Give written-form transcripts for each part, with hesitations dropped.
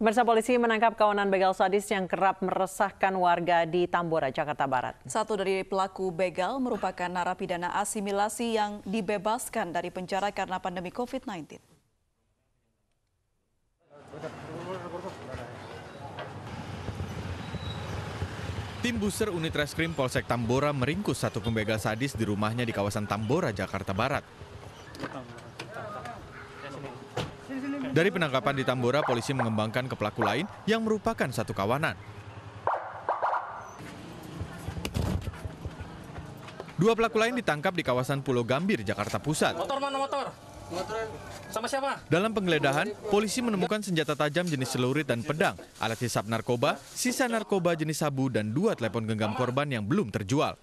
Pemirsa, polisi menangkap kawanan begal sadis yang kerap meresahkan warga di Tambora, Jakarta Barat. Satu dari pelaku begal merupakan narapidana asimilasi yang dibebaskan dari penjara karena pandemi COVID-19. Tim Buser Unit Reskrim Polsek Tambora meringkus satu pembegal sadis di rumahnya di kawasan Tambora, Jakarta Barat. Dari penangkapan di Tambora, polisi mengembangkan ke pelaku lain yang merupakan satu kawanan. Dua pelaku lain ditangkap di kawasan Pulau Gambir, Jakarta Pusat. Motor mana motor? Sama siapa? Dalam penggeledahan, polisi menemukan senjata tajam jenis celurit dan pedang, alat hisap narkoba, sisa narkoba jenis sabu, dan dua telepon genggam korban yang belum terjual.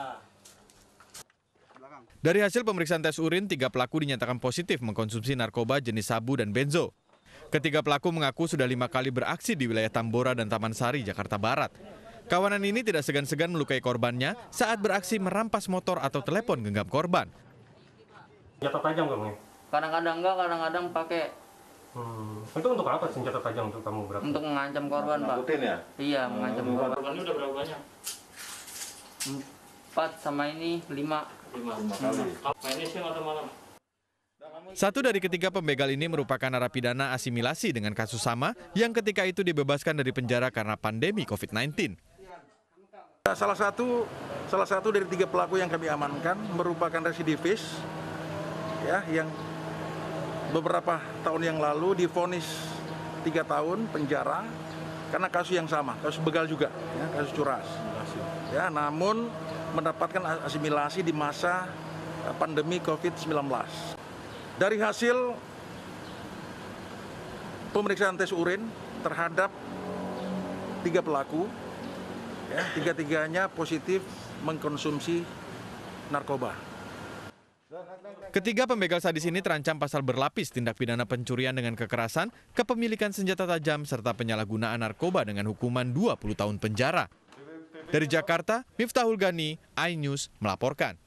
Dari hasil pemeriksaan tes urin, 3 pelaku dinyatakan positif mengkonsumsi narkoba jenis sabu dan benzo. Ketiga pelaku mengaku sudah 5 kali beraksi di wilayah Tambora dan Taman Sari, Jakarta Barat. Kawanan ini tidak segan-segan melukai korbannya saat beraksi merampas motor atau telepon genggam korban. Senjata tajam kamu? Kadang-kadang enggak, kadang-kadang pakai. Itu untuk apa senjata tajam untuk kamu berapa? Untuk mengancam korban, Pak. Nakutin ya? Iya, mengancam korban. Korbannya udah berapa banyak? 4 sama ini 5. 5 kali. Mainnya siang atau malam? Satu dari ketiga pembegal ini merupakan narapidana asimilasi dengan kasus sama yang ketika itu dibebaskan dari penjara karena pandemi COVID-19. Salah satu dari 3 pelaku yang kami amankan merupakan residivis, ya, yang beberapa tahun yang lalu divonis 3 tahun penjara karena kasus yang sama, kasus begal juga, ya, kasus curas. Ya, namun mendapatkan asimilasi di masa pandemi COVID-19. Dari hasil pemeriksaan tes urin terhadap 3 pelaku, ya, 3-tiganya positif mengkonsumsi narkoba. Ketiga pembegal sadis ini terancam pasal berlapis tindak pidana pencurian dengan kekerasan, kepemilikan senjata tajam, serta penyalahgunaan narkoba dengan hukuman 20 tahun penjara. Dari Jakarta, Miftahul Gani, iNews melaporkan.